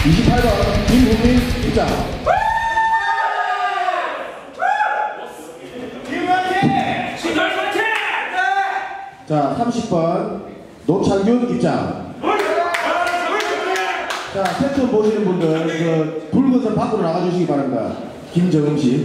28번 김국민 입장. 자, 30번 노창균 입장. 자, 세트 보시는 분들 그 붉은 선 밖으로 나가주시기 바랍니다. 김정음 씨.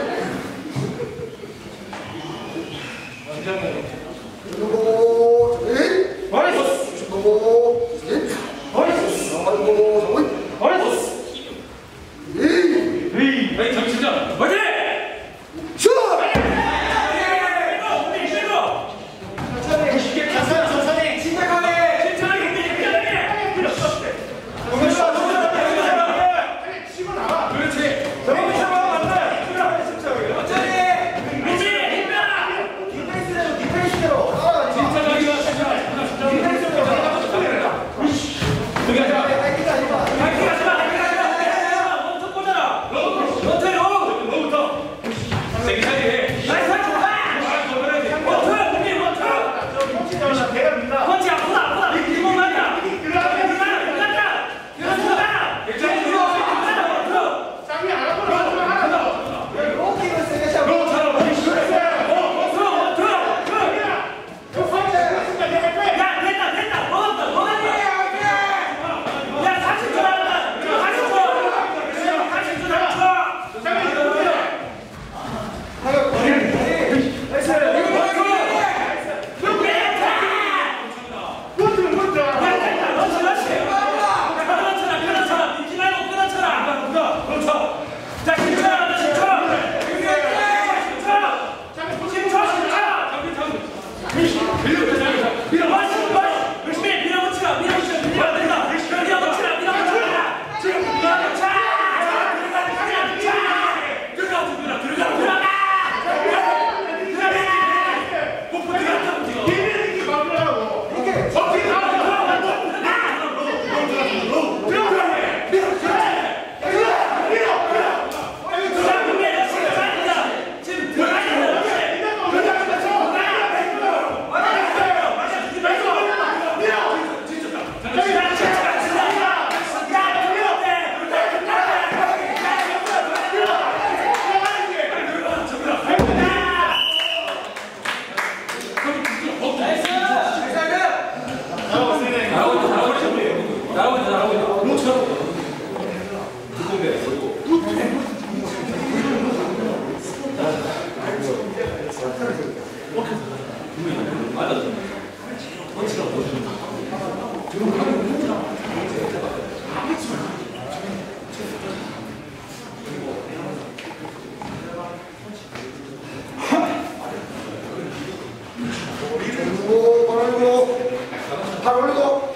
팔 올리고.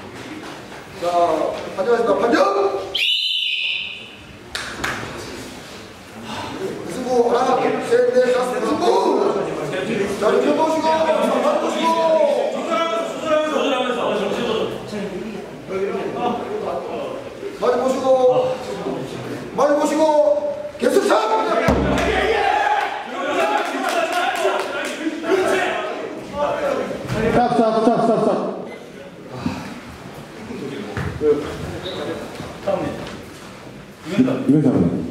자, 판정하십니다. 판정! 승부 하나, 셋, 넷, 다섯, 승부! 자, 이렇게 보시고, 한번 보시고. 많이 보시고, 많이 보시고, 계속 사! 스탑. 이건 잡네.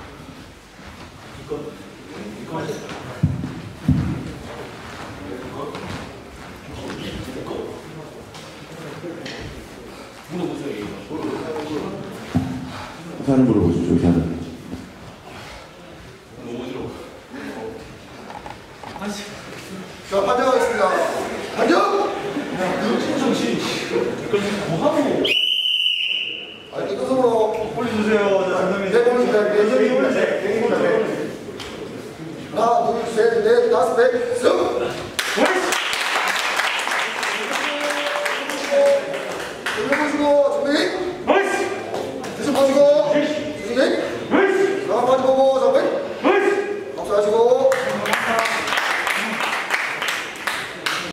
사는 물어보십시오, 사는. 자, 판정하겠습니다. 판정! 뭐